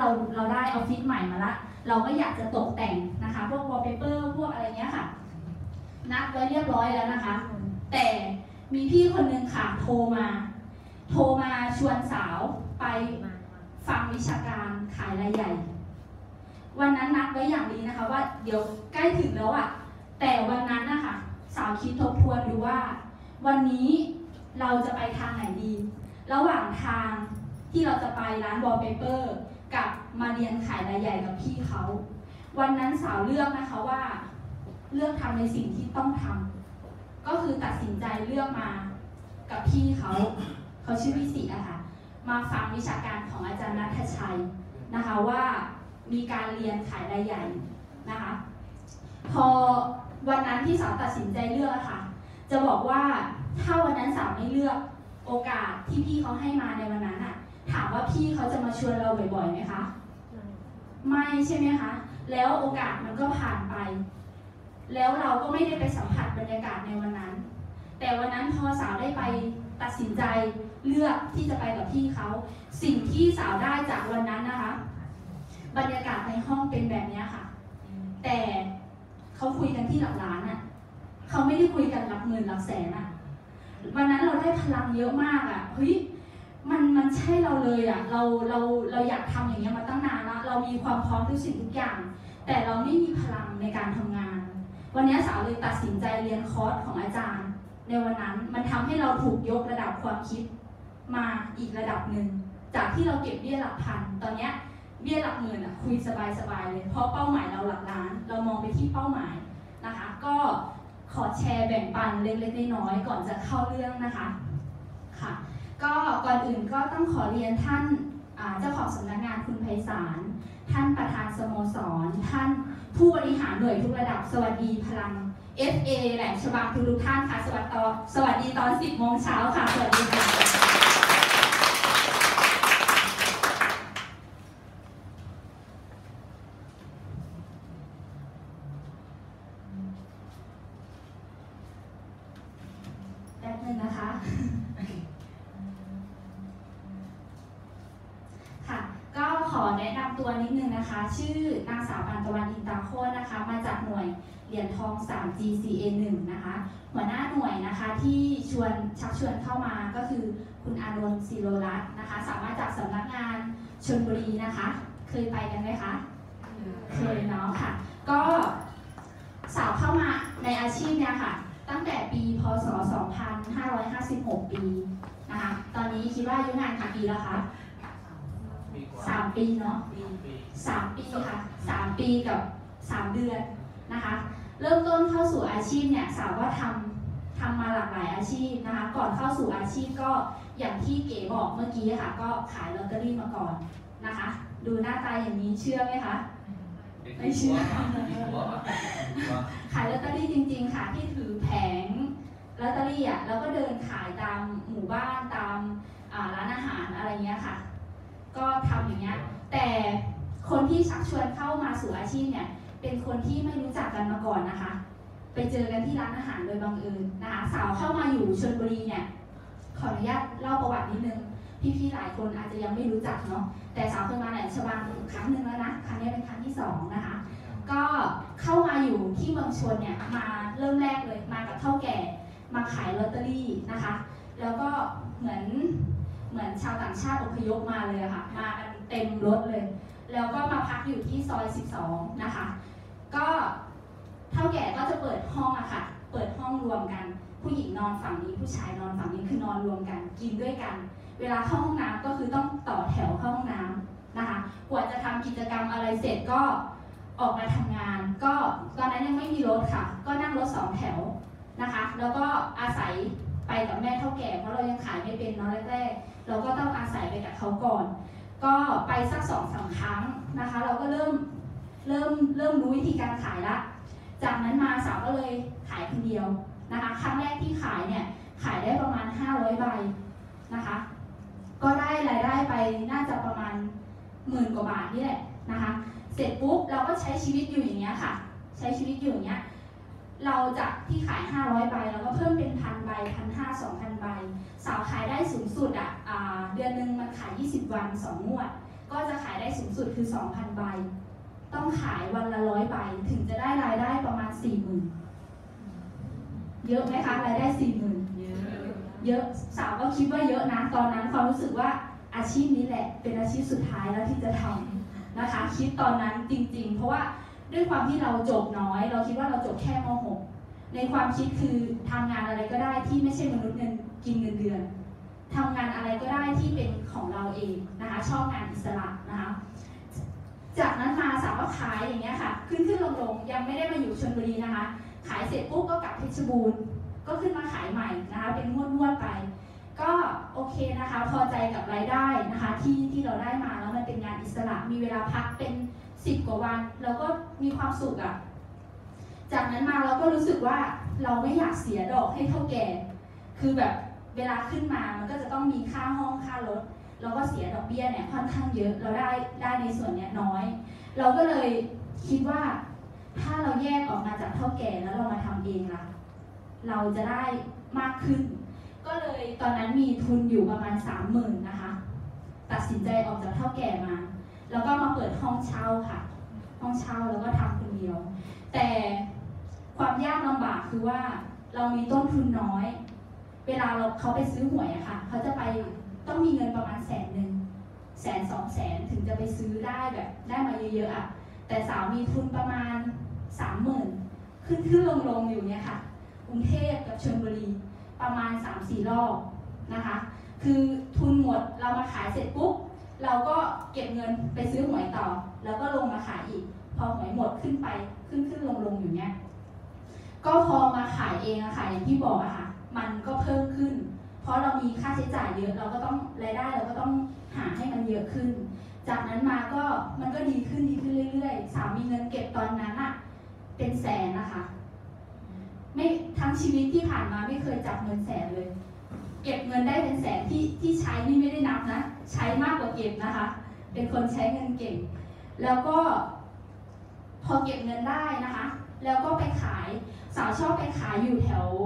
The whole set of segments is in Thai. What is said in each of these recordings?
เราได้ออฟฟิศใหม่มาละเราก็อยากจะตกแต่งนะคะพวกวอลเปเปอร์พวกอะไรเงี้ยค่ะนัดไว้เรียบร้อยแล้วนะคะแต่มีพี่คนนึงค่ะโทรมาชวนสาวไปฟังวิชาการขายรายใหญ่วันนั้นนัดไว้อย่างดีนะคะว่าเดี๋ยวใกล้ถึงแล้วอ่ะแต่วันนั้นนะคะสาวคิดทบทวนดูว่าวันนี้เราจะไปทางไหนดีระหว่างทางที่เราจะไปร้านวอลเปเปอร์กับมาเรียนขายรายใหญ่กับพี่เขาวันนั้นสาวเลือกนะคะว่าเลือกทำในสิ่งที่ต้องทำก็คือตัดสินใจเลือกมากับพี่เขาชื่อพี่ศรีอะค่ะมาฟังวิชาการของอาจารย์ณัฐชัยนะคะว่ามีการเรียนขายรายใหญ่นะคะพอวันนั้นที่สาวตัดสินใจเลือกค่ะจะบอกว่าถ้าวันนั้นสาวไม่เลือกโอกาสที่พี่เขาให้มาในวันนั้นอะถามว่าพี่เขาจะมาชวนเราบ่อยๆไหมคะไม่ใช่ไหมคะแล้วโอกาสมันก็ผ่านไปแล้วเราก็ไม่ได้ไปสัมผัสบรรยากาศในวันนั้นแต่วันนั้นพอสาวได้ไปตัดสินใจเลือกที่จะไปกับพี่เขาสิ่งที่สาวได้จากวันนั้นนะคะบรรยากาศในห้องเป็นแบบนี้ค่ะแต่เขาคุยกันที่หลักล้านอ่ะเขาไม่ได้คุยกันหลักหมื่นหลักแสนอ่ะวันนั้นเราได้พลังเยอะมากอ่ะเฮ้ยมันใช่เราเลยอ่ะเราอยากทำอย่างเงี้ยมาตั้งนานแล้วเรามีความพร้อมทุกสิ่งทุกอย่างแต่เราไม่มีพลังในการทำงานวันนี้สาวเลยตัดสินใจเรียนคอร์สของอาจารย์ในวันนั้นมันทำให้เราถูกยกระดับความคิดมาอีกระดับหนึ่งจากที่เราเก็บเบี้ยหลักพันตอนนี้เบี้ยหลักหมื่นอ่ะคุยสบายเลยเพราะเป้าหมายเราหลักล้านเรามองไปที่เป้าหมายนะคะก็ขอแชร์แบ่งปันเล็กๆน้อยๆก่อนจะเข้าเรื่องนะคะค่ะก็ก่อนอื่นก็ต้องขอเรียนท่านเจ้าของสำนักงานคุณไพศาลท่านประธานสโมสรท่านผู้บริหารหน่วยทุกระดับสวัสดีพลัง FA แหลมฉบังทุกท่านค่ะสวัสดีตอน 10 โมงเช้าค่ะสวัสดีค่ะแป๊บนึงนะคะค่ะก็ขอแนะนำตัวนิดนึงนะคะชื่อนางสาวปานตะวันอินตาโคตรนะคะมาจากหน่วยเหรียญทอง 3GCA1 นะคะหัวหน้าหน่วยนะคะที่ชักชวนเข้ามาก็คือคุณอานนท์ศิโรรัตน์นะคะสามารถจากสำนักงานชลบุรีนะคะเคยไปกันไหมคะเคยเนาะค่ะก็สาวเข้ามาในอาชีพเนี่ยค่ะตั้งแต่ปีพศ 2556 ปีนะคะตอนนี้คิดว่าอายุงานกี่ปีแล้วคะ3 ปีเนาะ3 ปีค่ะ3 ปีกับ 3 เดือนนะคะเริ่มต้นเข้าสู่อาชีพเนี่ยสาวว่าทำมาหลากหลายอาชีพนะคะก่อนเข้าสู่อาชีพก็อย่างที่เก๋บอกเมื่อกี้ค่ะก็ขายลอตเตอรี่มาก่อนนะคะดูหน้าตาอย่างนี้เชื่อไหมคะไม่เชื่อขายลอตเตอรี่จริงๆค่ะที่ถือแผงลอตเตอรี่อ่ะแล้วก็เดินขายตามหมู่บ้านตามร้านอาหารอะไรเงี้ยค่ะก็ทำอย่างเงี้ยแต่คนที่ชักชวนเข้ามาสู่อาชีพเนี่ยเป็นคนที่ไม่รู้จักกันมาก่อนนะคะไปเจอกันที่ร้านอาหารโดยบังเอิญนะคะสาวเข้ามาอยู่ชลบุรีเนี่ยขออนุญาตเล่าประวัตินิดนึงพี่ๆหลายคนอาจจะยังไม่รู้จักเนาะแต่สาวเคยมาแหลมฉบังครั้งหนึ่งแล้วนะครั้งนี้เป็นครั้งที่2นะคะก็เข้ามาอยู่ที่เมืองชนเนี่ยมาเริ่มแรกเลยมากับเฒ่าแก่มาขายลอตเตอรี่นะคะแล้วก็เหมือนชาวต่างชาติอพยพมาเลยค่ะมากันเต็มรถเลยแล้วก็มาพักอยู่ที่ซอย12นะคะก็เฒ่าแก่ก็จะเปิดห้องอะค่ะเปิดห้องรวมกันผู้หญิงนอนฝั่งนี้ผู้ชายนอนฝั่งนี้คือนอนรวมกันกินด้วยกันเวลาเข้าห้องน้ำก็คือต้องต่อแถวเข้าห้องน้ำนะคะกว่าจะทำกิจกรรมอะไรเสร็จก็ออกมาทำงานก็ตอนนั้นยังไม่มีรถค่ะก็นั่งรถ2 แถวนะคะแล้วก็อาศัยไปกับแม่เฒ่าแก่เพราะเรายังขายไม่เป็นเนาะแรกๆเราก็ต้องอาศัยไปกับเขาก่อนก็ไปสัก2-3 ครั้งนะคะเราก็เริ่มรู้วิธีการขายละจากนั้นมาสาวก็เลยขายคนเดียวนะคะครั้งแรกที่ขายเนี่ยขายได้ประมาณ500 ใบนะคะก็ได้รายได้ไปน่าจะประมาณ10,000 กว่าบาทนี่แหละนะคะเสร็จปุ๊บเราก็ใช้ชีวิตอยู่อย่างเงี้ยค่ะใช้ชีวิตอยู่อย่างเงี้ยเราจากที่ขาย500 ใบเราก็เพิ่มเป็น1,000 ใบ 1,500 2,000 ใบสาวขายได้สูงสุดเดือนนึงมันขาย20 วัน2 งวดก็จะขายได้สูงสุดคือ 2,000 ใบต้องขายวันละ100 ใบถึงจะได้รายได้ประมาณ 40,000 เยอะไหมคะรายได้ 40,000 เยอะสาวก็คิดว่าเยอะนะตอนนั้นความรู้สึกว่าอาชีพนี้แหละเป็นอาชีพสุดท้ายแล้วที่จะทำนะคะคิดตอนนั้นจริงๆเพราะว่าด้วยความที่เราจบน้อยเราคิดว่าเราจบแค่ม.6 ในความคิดคือทำงานอะไรก็ได้ที่ไม่ใช่มนุษย์กินเงินเดือนทำงานอะไรก็ได้ที่เป็นของเราเองนะคะชอบงานอิสระนะคะจากนั้นมาสาวก็ขายอย่างเงี้ยค่ะขึ้นลงยังไม่ได้มาอยู่ชลบุรีนะคะขายเสร็จปุ๊บก็กลับเพชรบูรณ์ก็ขึ้นมาขายใหม่นะคะเป็นงวดไปก็โอเคนะคะพอใจกับรายได้นะคะที่เราได้มาแล้วมันเป็นงานอิสระมีเวลาพักเป็น10 กว่าวันเราก็มีความสุขอ่ะจากนั้นมาเราก็รู้สึกว่าเราไม่อยากเสียดอกให้เท่าแก่คือแบบเวลาขึ้นมามันก็จะต้องมีค่าห้องค่ารถเราก็เสียดอกเบี้ยเนี่ยค่อนข้างเยอะเราได้ในส่วนเนี้ยน้อยเราก็เลยคิดว่าถ้าเราแยกออกมาจากเท่าแก่แล้วเรามาทำเองล่ะเราจะได้มากขึ้นก็เลยตอนนั้นมีทุนอยู่ประมาณ 30,000 นะคะตัดสินใจออกจากเท่าแก่มาแล้วก็มาเปิดห้องเช่าค่ะห้องเช่าแล้วก็ทำคนเดียวแต่ความยากลำบากคือว่าเรามีต้นทุนน้อยเวลาเขาไปซื้อหวยอะค่ะเขาจะไปต้องมีเงินประมาณ100,000 100,000 200,000ถึงจะไปซื้อได้แบบได้มาเยอะๆอะแต่สาวมีทุนประมาณ 30,000 ขึ้นลงอยู่เนี่ยค่ะกรุงเทพกับชลบุรีประมาณ 3-4 รอบนะคะคือทุนหมดเรามาขายเสร็จปุ๊บเราก็เก็บเงินไปซื้อหวยต่อแล้วก็ลงมาขายอีกพอหวยหมดขึ้นไปขึ้นลงอยู่เนี่ยก็พอมาขายเองอะค่ะอย่างที่บอกอะค่ะมันก็เพิ่มขึ้นเพราะเรามีค่าใช้จ่ายเยอะเราก็ต้องรายได้เราก็ต้องหาให้มันเยอะขึ้นจากนั้นมาก็มันก็ดีขึ้นเรื่อยๆสามีเงินเก็บตอนนั้นอะเป็นแสนนะคะไม่ทั้งชีวิตที่ผ่านมาไม่เคยจับเงินแสนเลยเก็บเงินได้เป็นแสนที่ใช้นี่ไม่ได้นับนะใช้มากกว่าเก็บนะคะเป็นคนใช้เงินเก่งแล้วก็พอเก็บเงินได้นะคะแล้วก็ไปขายสาวชอบไปขายอยู่แถว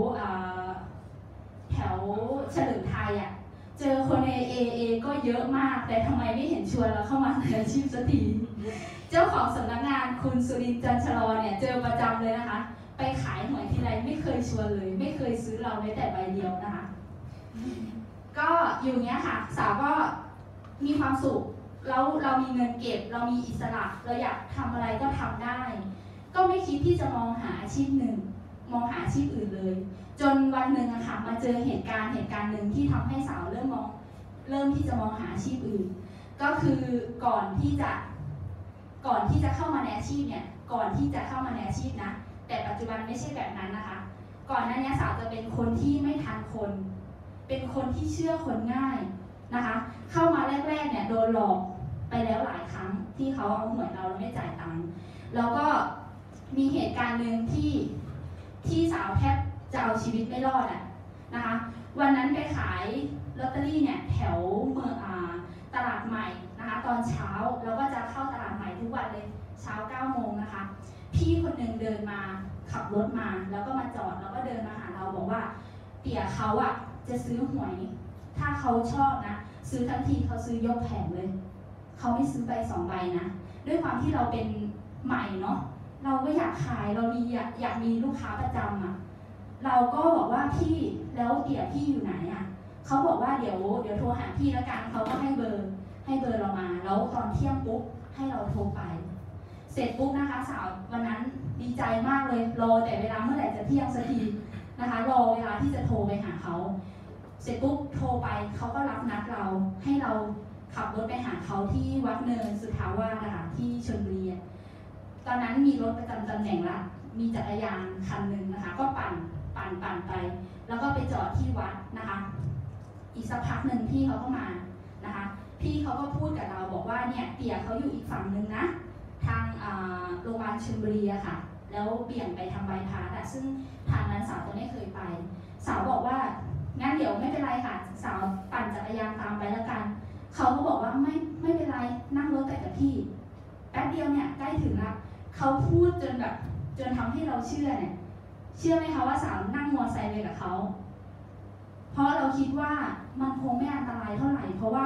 เฉลิมไทยอ่ะเจอคนในเอก็เยอะมากแต่ทำไมไม่เห็นชวนเราเข้ามาในอาชีพสักทีเจ้าของสำนักงานคุณสุรินทร์จันทรเนี่ยเจอประจำเลยนะคะไปขายหวยทีไรไม่เคยชวนเลยไม่เคยซื้อเราแม้แต่ใบเดียวนะคะก็อยู่เนี้ยค่ะสาวก็มีความสุขแล้วเรามีเงินเก็บเรามีอิสระเราอยากทำอะไรก็ทำได้ก็ไม่คิดที่จะมองหาอาชีพหนึ่งมองหาอาชีพอื่นเลยจนวันหนึ่งอะค่ะมาเจอเหตุการณ์หนึ่งที่ทำให้สาวเริ่มที่จะมองหาอาชีพอื่นก็คือก่อนที่จะเข้ามาในอาชีพเนี่ยก่อนที่จะเข้ามาในอาชีพนะแต่ปัจจุบันไม่ใช่แบบนั้นนะคะก่อนหน้านี้สาวจะเป็นคนที่ไม่ทันคนเป็นคนที่เชื่อคนง่ายนะคะเข้ามาแรกๆเนี่ยโดนหลอกไปแล้วหลายครั้งที่เขาเอาหวยเราไม่จ่ายตังค์แล้วก็มีเหตุการณ์หนึ่งที่สาวแทบจะเอาชีวิตไม่รอดอะนะคะวันนั้นไปขายลอตเตอรี่เนี่ยแถวเมืองตลาดใหม่นะคะตอนเช้าแล้วก็จะเข้าตลาดใหม่ทุกวันเลยเช้า 9 โมงนะคะพี่คนหนึ่งเดินมาขับรถมาแล้วก็มาจอดแล้วก็เดินมาหาเราบอกว่าเตี่ยเขาอะจะซื้อหวยถ้าเขาชอบนะซื้อทั้งทีเขาซื้อยกแผงเลยเขาไม่ซื้อใบ2 ใบนะด้วยความที่เราเป็นใหม่เนาะเราก็อยากขายเราอยากมีลูกค้าประจำอะเราก็บอกว่าพี่แล้วเตี่ยพี่อยู่ไหนอะเขาบอกว่าเดี๋ยวโทรหาพี่แล้วกันเขาก็ให้เบอร์เรามาแล้วตอนเที่ยงปุ๊บให้เราโทรไปเสร็จปุ๊บนะคะสาววันนั้นดีใจมากเลยรอแต่เวลาเมื่อไหร่จะเที่ยงสักทีนะคะรอเวลาที่จะโทรไปหาเขาเสร็จปุ๊บโทรไปเขาก็รับนัดเราให้เราขับรถไปหาเขาที่วัดเนินสุทธาวาสนะคะที่ชลบุรีตอนนั้นมีรถประจำตำแหน่งละมีจักรยานคันหนึ่งนะคะก็ปั่นไปแล้วก็ไปจอดที่วัดนะคะอีกสักพักหนึ่งพี่เขาก็มานะคะพี่เขาก็พูดกับเราบอกว่าเนี่ยเตี่ยเขาอยู่อีกฝั่งหนึ่งนะทางโรงพยาบาลชลบุรีอะค่ะแล้วเบี่ยงไปทางบายพาสซึ่งทางนั้นสาวจะไม่เคยไปสาวบอกว่างั้นเดี๋ยวไม่เป็นไรค่ะสาวปั่นจักรยานตามไปแล้วกันเขาก็บอกว่าไม่เป็นไรนั่งรถไปกับพี่แป๊บเดียวเนี่ยใกล้ถึงแล้วเขาพูดจนทำให้เราเชื่อเนี่ยเชื่อไหมคะว่าสาวนั่งมอเตอร์ไซค์ไปกับเขาเพราะเราคิดว่ามันคงไม่อันตรายเท่าไหร่เพราะว่าถ้า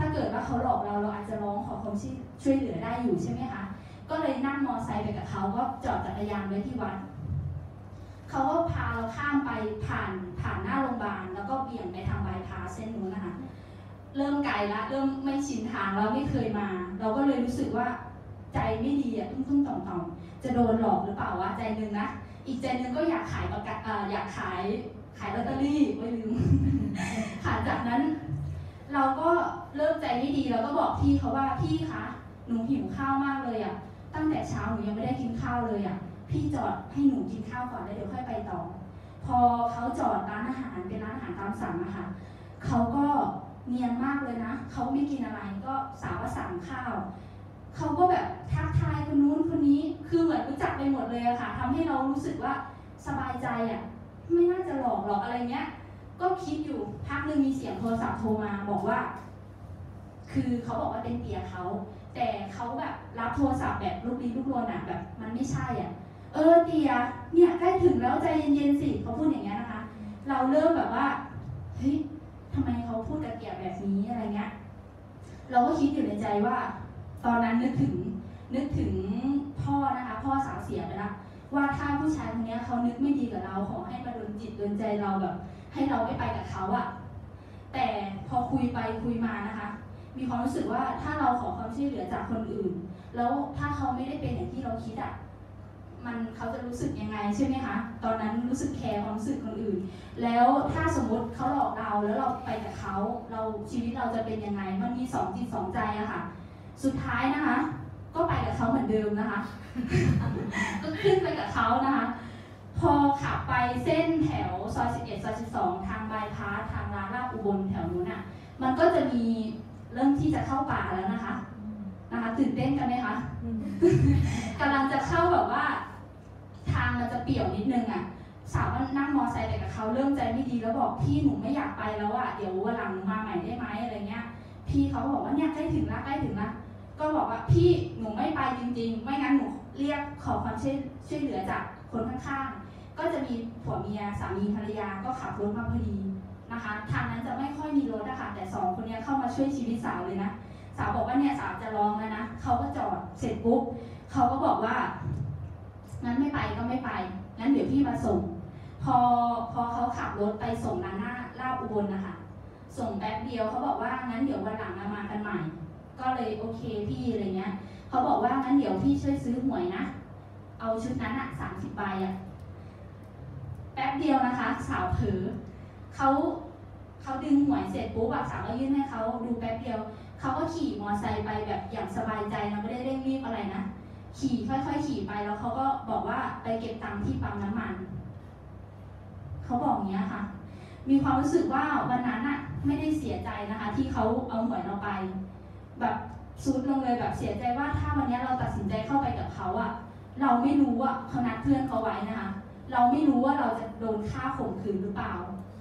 ถ้าเกิดว่าเขาหลอกเราอาจจะร้องขอความช่วยเหลือได้อยู่ใช่ไหมคะก็เลยนั่งมอไซค์ไปกับเขาก็จอดจักรยานไว้ที่วัดเขาก็พาเราข้ามไปผ่านหน้าโรงพยาบาลแล้วก็เบี่ยงไปทางบายพาสเส้นนู้นนะคะเริ่มไกลละเริ่มไม่ชินทางแล้วไม่เคยมาเราก็เลยรู้สึกว่าใจไม่ดีอ่ะตุ้มๆต่อมๆจะโดนหลอกหรือเปล่าวะใจนึงนะอีกใจนึงก็อยากขายประกันอยากขายลอตเตอรี่ไม่ลืม ค่ะจากนั้นเราก็เริ่มใจไม่ดีเราก็บอกพี่เขาว่าพี่คะหนูหิวข้าวมากเลยอ่ะตั้งแต่เช้าหนูยังไม่ได้กินข้าวเลยอ่ะพี่จอดให้หนูกินข้าวก่อนแล้วเดี๋ยวค่อยไปต่อพอเขาจอดร้านอาหารเป็นร้านอาหารตามสั่งนะคะเขาก็เนียนมากเลยนะเขาไม่กินอะไรก็สาวว่าสั่งข้าวเขาก็แบบทักทายคนนู้นคนนี้คือเหมือนรู้จักไปหมดเลยอะค่ะทำให้เรารู้สึกว่าสบายใจอะไม่น่าจะหลอกหรอกอะไรเงี้ยก็คิดอยู่พักนึงมีเสียงโทรศัพท์โทรมาบอกว่าคือเขาบอกว่าเป็นเตียเขาแต่เขาแบบรับโทรศัพท์แบบลุกลี้ลุกลนอะแบบมันไม่ใช่อ่ะเตียเนี่ยใกล้ถึงแล้วใจเย็นๆสิเขาพูดอย่างเงี้ยนะคะเราเริ่มแบบว่าเฮ้ยทำไมเขาพูดกับเตียแบบนี้อะไรเงี้ยเราก็คิดอยู่ในใจว่าตอนนั้นนึกถึงพ่อนะคะพ่อสาวเสียไปแล้วว่าถ้าผู้ชายคนนี้เขานึกไม่ดีกับเราขอให้มาโดนจิตโดนใจเราแบบให้เราไม่ไปกับเขาอะแต่พอคุยไปคุยมานะคะมีความรู้สึกว่าถ้าเราขอความช่วยเหลือจากคนอื่นแล้วถ้าเขาไม่ได้เป็นอย่างที่เราคิดอะเขาจะรู้สึกยังไงใช่ไหมคะตอนนั้นรู้สึกแคร์ความรู้สึกคนอื่นแล้วถ้าสมมติเขาหลอกเราแล้วเราไปกับเขาชีวิตเราจะเป็นยังไงมันมีสองจิตสองใจอะค่ะสุดท้ายนะคะก็ไปกับเขาเหมือนเดิมนะคะ ก็ขึ้นไปกับเขานะคะพอขับไปเส้นแถวซอย11ซอย12ทางบายพาสทางร้านลาบอุบลแถวนู้นอ่ะมันก็จะมีเริ่มที่จะเข้าป่าแล้วนะคะตื่นเต้นกันไหมคะกำลังจะเข้าแบบว่าทางมันจะเปี่ยวนิดนึงอ่ะสาวนั่งมอไซค์ไปกับเขาเริ่มใจไม่ดีแล้วบอกพี่หนูไม่อยากไปแล้วอ่ะเดี๋ยววันหลังหนูมาใหม่ได้ไหมอะไรเงี้ยพี่เขาบอกว่าเนี่ยใกล้ถึงละก็บอกว่าพี่หนูไม่ไปจริงๆไม่งั้นหนูเรียกขอความช่วยเหลือจากคนข้างๆก็จะมีผัวเมียสามีภรรยาก็ขับรถมาพอดีนะคะทางนั้นจะไม่ค่อยมีรถนะคะแต่2คนนี้เข้ามาช่วยชีวิตสาวเลยนะสาวบอกว่าเนี่ยสาวจะร้องแล้วนะเขาก็จอดเสร็จปุ๊บเขาก็บอกว่างั้นไม่ไปก็ไม่ไปงั้นเดี๋ยวพี่มาส่งพอเขาขับรถไปส่งร้านหน้าลาบอุบลนะคะส่งแป๊บเดียวเขาบอกว่างั้นเดี๋ยววันหลังมากันใหม่ก็เลยโอเคพี่อะไรเงี้ยเขาบอกว่างั้นเดี๋ยวพี่ช่วยซื้อหวยนะเอาชุดนั้น30 ใบแป๊บเดียวนะคะสาวเผลอเขาดึงหวยเสร็จปุ๊บสาวก็ยื่นให้เขาดูแป๊บเดียวเขาก็ขี่มอไซค์ไปแบบอย่างสบายใจนะไม่ได้เร่งรีบอะไรนะขี่ค่อยๆขี่ไปแล้วเขาก็บอกว่าไปเก็บตังค์ที่ปั๊มน้ำมันเขาบอกอย่างเงี้ยค่ะมีความรู้สึกว่าวันนั้นไม่ได้เสียใจนะคะที่เขาเอาหวยเราไปแบบซุดลงเลยแบบเสียใจว่าถ้าวันนี้เราตัดสินใจเข้าไปกับเขาเราไม่รู้ว่าเขานัดเพื่อนเขาไว้นะคะเราไม่รู้ว่าเราจะโดนฆ่าข่มขืนหรือเปล่า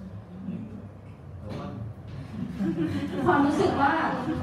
ความรู้สึกว่า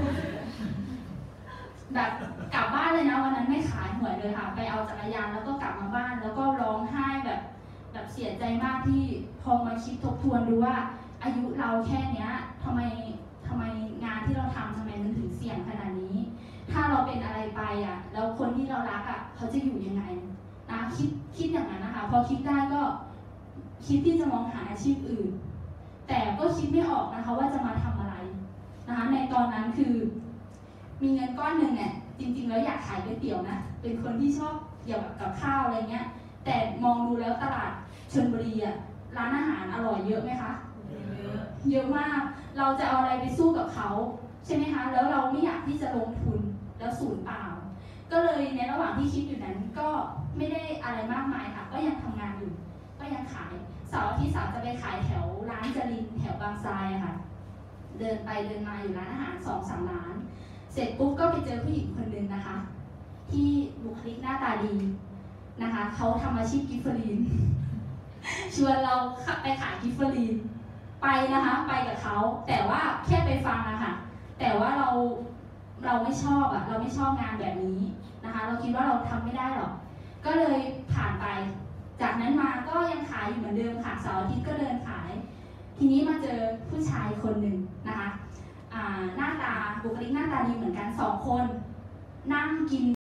แบบกลับบ้านเลยนะวันนั้นไม่ขายหวยเลยค่ะไปเอาจักรยานแล้วก็กลับมาบ้านแล้วก็ร้องไห้แบบเสียใจมากที่พอมาคิดทบทวนดูว่าอายุเราแค่เนี้ยทำไมงานที่เราทำทำไมมันถึงเสี่ยงขนาดนี้ถ้าเราเป็นอะไรไปแล้วคนที่เรารักเขาจะอยู่ยังไงนะคิดอย่างนั้นนะคะพอคิดได้ก็คิดที่จะมองหาอาชีพอื่นแต่ก็คิดไม่ออกนะคะว่าจะมาทำอะไรนะคะในตอนนั้นคือมีเงินก้อนหนึ่งเนี่ยจริงๆแล้วอยากขายก๋วยเตี๋ยวนะเป็นคนที่ชอบเกี่ยวกับข้าวอะไรเงี้ยแต่มองดูแล้วตลาดชลบุรีร้านอาหารอร่อยเยอะไหมคะเยอะมากเราจะเอาอะไรไปสู้กับเขาใช่ไหมคะแล้วเราไม่อยากที่จะลงทุนแล้วสูญเปล่าก็เลยในระหว่างที่คิดอยู่นั้นก็ไม่ได้อะไรมากมายค่ะก็ยังทำงานอยู่ก็ยังขายเสาร์อาทิตย์สาวจะไปขายแถวร้านจรินแถวบางทรายค่ะเดินไปเดินมาอยู่ร้านอาหาร 2-3 ร้านเสร็จปุ๊บก็ไปเจอผู้หญิงคนหนึ่งนะคะที่บุคลิกหน้าตาดีนะคะเขาทำอาชีพกิฟเฟอรีนชวนเราไปขายกิฟเฟอรีนไปนะคะไปกับเขาแต่ว่าแค่ไปฟังค่ะแต่ว่าเราไม่ชอบเราไม่ชอบงานแบบนี้นะคะเราคิดว่าเราทำไม่ได้หรอกก็เลยผ่านไปจากนั้นมาก็ยังขายอยู่เหมือนเดิมค่ะเสาร์อาทิตย์ก็เดินขายทีนี้มาเจอผู้ชายคนหนึ่งนะคะหน้าตาบุคลิกหน้าตาดีเหมือนกัน2 คนนั่งกิน